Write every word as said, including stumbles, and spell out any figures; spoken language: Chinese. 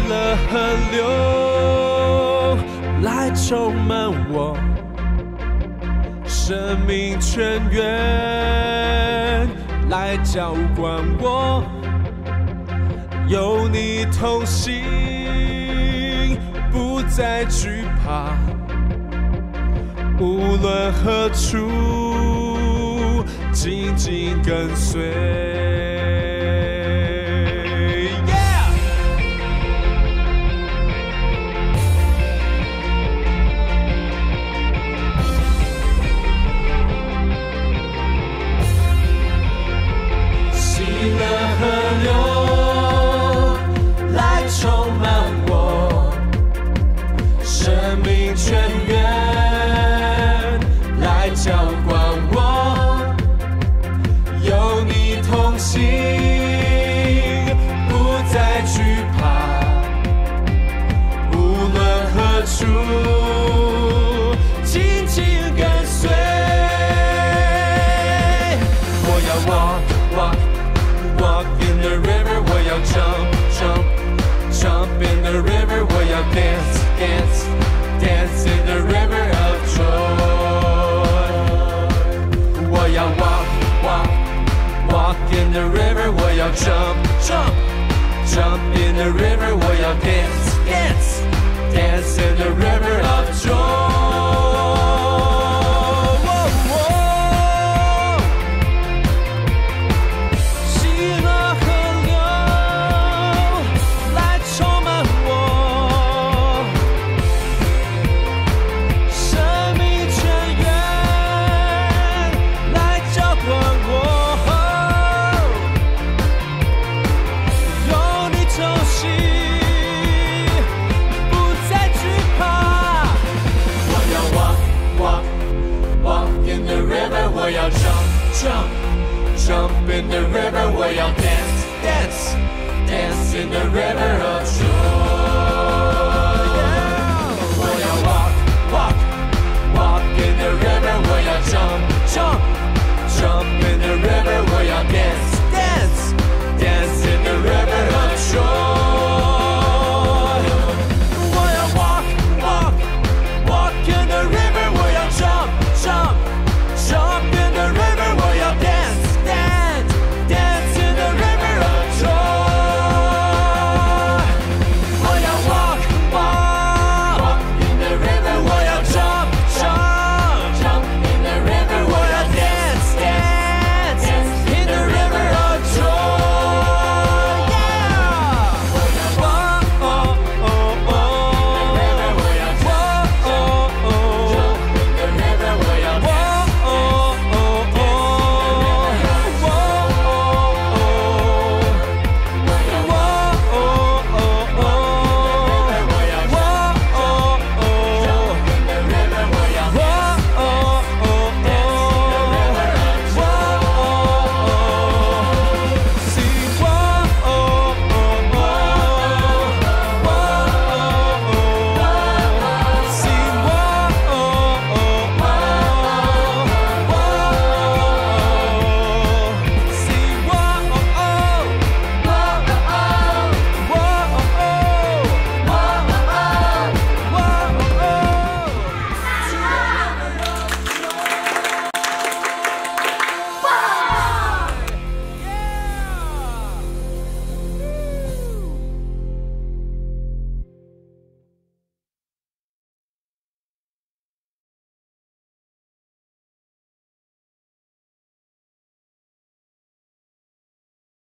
了河流来充满我，生命泉源来浇灌我，有你同行，不再惧怕，无论何处，紧紧跟随。泉源来浇灌我，有你同行，不再惧怕，无论何处，紧紧跟随。我要 walk walk walk in the river， 我要 jump jump jump in the river， 我要 dance dance。Dance in the river of joy. 我要 walk, walk, walk in the river. 我要 jump, jump, jump in the river. 我要 dance, dance, dance in the river of joy. 我要 jump, jump, jump in the river. 我要 dance, dance, dance in the river.